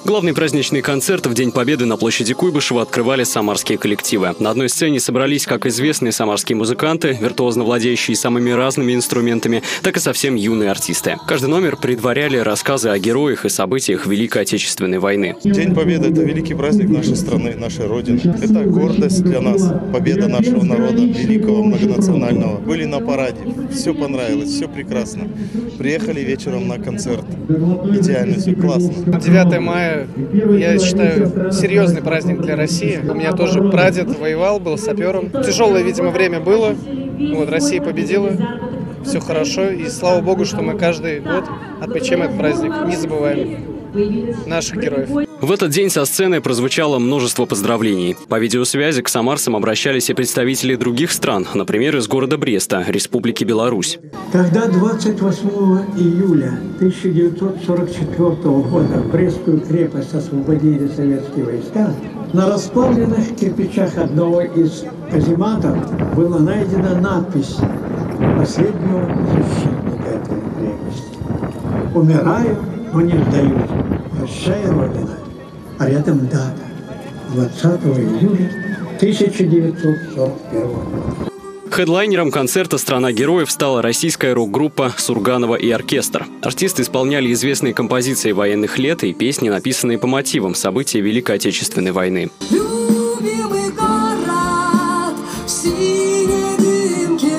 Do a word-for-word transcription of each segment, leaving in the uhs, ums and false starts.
Главный праздничный концерт в День Победы на площади Куйбышева открывали самарские коллективы. На одной сцене собрались как известные самарские музыканты, виртуозно владеющие самыми разными инструментами, так и совсем юные артисты. Каждый номер предваряли рассказы о героях и событиях Великой Отечественной войны. День Победы – это великий праздник нашей страны, нашей Родины. Это гордость для нас, победа нашего народа, великого, многонационального. Были на параде, все понравилось, все прекрасно. Приехали вечером на концерт. Идеально, все классно. девятое мая, я считаю, серьезный праздник для России. У меня тоже прадед воевал, был сапером. Тяжелое, видимо, время было. Вот, Россия победила. Все хорошо. И слава богу, что мы каждый год отмечаем этот праздник. Не забываем наших героев. В этот день со сцены прозвучало множество поздравлений. По видеосвязи к самарцам обращались и представители других стран, например, из города Бреста, Республики Беларусь. Когда двадцать восьмого июля тысяча девятьсот сорок четвёртого года Брестскую крепость освободили советские войска, на расплавленных кирпичах одного из казематов была найдена надпись последнего защитника этой крепости: «Умираю, но не сдаюсь. Прощай, Родина». А рядом дата – двадцатого июля тысяча девятьсот сорок первого года. Хедлайнером концерта «Страна героев» стала российская рок-группа «Сурганова и оркестр». Артисты исполняли известные композиции военных лет и песни, написанные по мотивам событий Великой Отечественной войны. Любимый город в синей дымке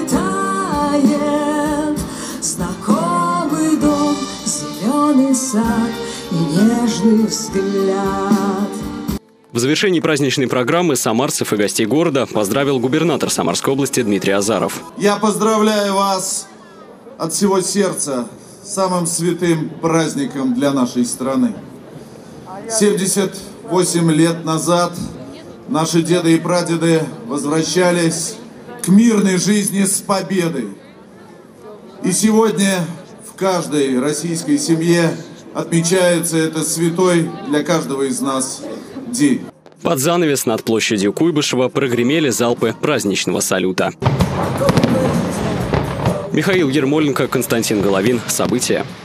тает, знакомый дом, зеленый сад и нежный взгляд. В завершении праздничной программы самарцев и гостей города поздравил губернатор Самарской области Дмитрий Азаров. Я поздравляю вас от всего сердца с самым святым праздником для нашей страны. семьдесят восемь лет назад наши деды и прадеды возвращались к мирной жизни с победой. И сегодня в каждой российской семье отмечается этот святой для каждого из нас день. Под занавес над площадью Куйбышева прогремели залпы праздничного салюта. Михаил Ермоленко, Константин Головин. События.